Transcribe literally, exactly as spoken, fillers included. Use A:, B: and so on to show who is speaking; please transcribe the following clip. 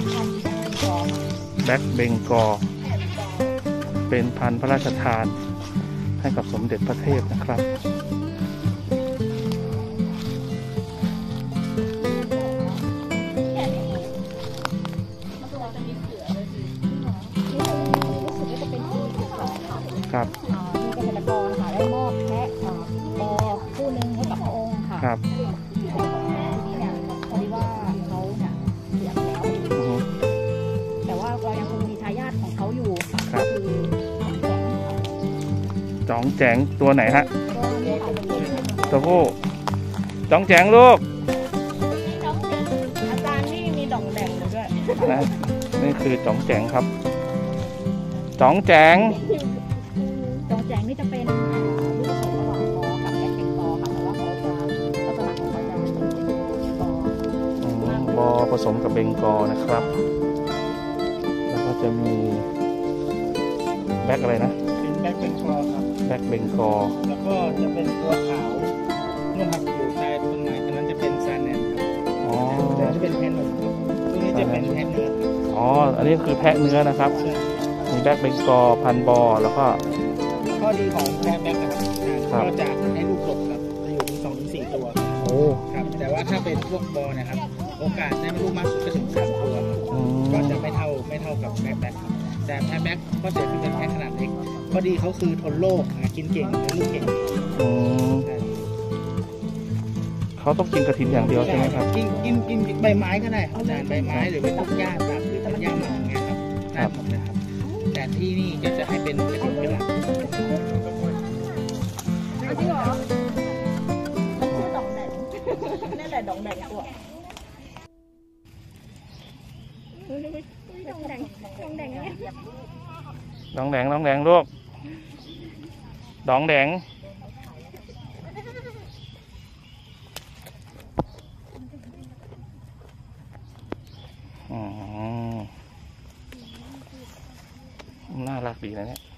A: แบล็คเบงกอลเป็นพันธุ์พระราชทานให้กับสมเด็จพระเทพนะครับครับ
B: มีเกษตรกรค่ะได้มอบแพะบอคู่หนึ่งให้กับพระองค์ค่ะ
A: ครับ
B: ทีนี้เนี่ยพอดีว่าเขาเนี่ยเสียไปแล้วแต่ว่าเรายังคงมีทายาทของเขาอยู่ค่ะคือ
A: จ๋องแจ๋งตัวไหนฮะตัวผู้จ๋องแจ๋งลูก
B: อาจารย์นี่มีดองแดงด้วย
A: นะนี่คือจ๋องแจ๋งครับจ๋องแจ๋ง
B: จองแจงนี่จะเป็นลูกผสมระหว่างกอกับแบล็คเบงกอลค่ะแต่ว่าเขาจะลักษณะของเขาจะเป็นกอบ
A: อผสมกับเบงกอลนะครับแล้วก็จะมีแบล็คอะไรนะ
C: เป็นแบล็คเบงกอลครับ
A: แบล็คเบงกอล
C: แล้วก็จะเป็นตัวขาวเนี่ยครับอยู่ใต้ต้นไม้อันนั้นจะเป็นซาแนนครับอ๋อแต่จะเป็นแพะนมครับตัวนี้จะเป็นแพะเนื้อ
A: อ๋ออันนี้คือแพะเนื้อนะครับมีแบล็คเบงกอลพันบอแล้วก็
C: ข้อดีของแพะแบล็คนะครับก็จะให้ลูกหลบครับจะอยู่ถึงสองถึงสี่ตัว
A: โอ้
C: ครับแต่ว่าถ้าเป็นพวกบอนะครับโอกาสได้ลูกมากสุดก็ถึงสามตัวก็จะไม่เท่าไม่เท่ากับแพะแบล็คแต่แพะแบล็คก็จะเป็นแพะขนาดเล็กข้อดีเขาคือทนโรคกินเก่งและลูกเก่ง
A: เขาต้องกินกระถินอย่างเดียวใช่ไหมครับ
C: กินกินกินใบไม้ก็ได้อาจารย์ใบไม้หรือเป็นพวกหญ้าแบบหรือเป็นหญ้าหมักอย่างเงี้ยครับได้หมดนะครับแต่ที่นี่ก็จะให้เป็นกระถินเป็นหลัก
B: จริงเหรอมันชื่อดองแดงนั่นแหละดองแดงตัวดองแดงดองแดงเนี่ย
A: ดองแดงดองแดงลูกดองแดงอ๋อน่ารักดีนะเนี่ย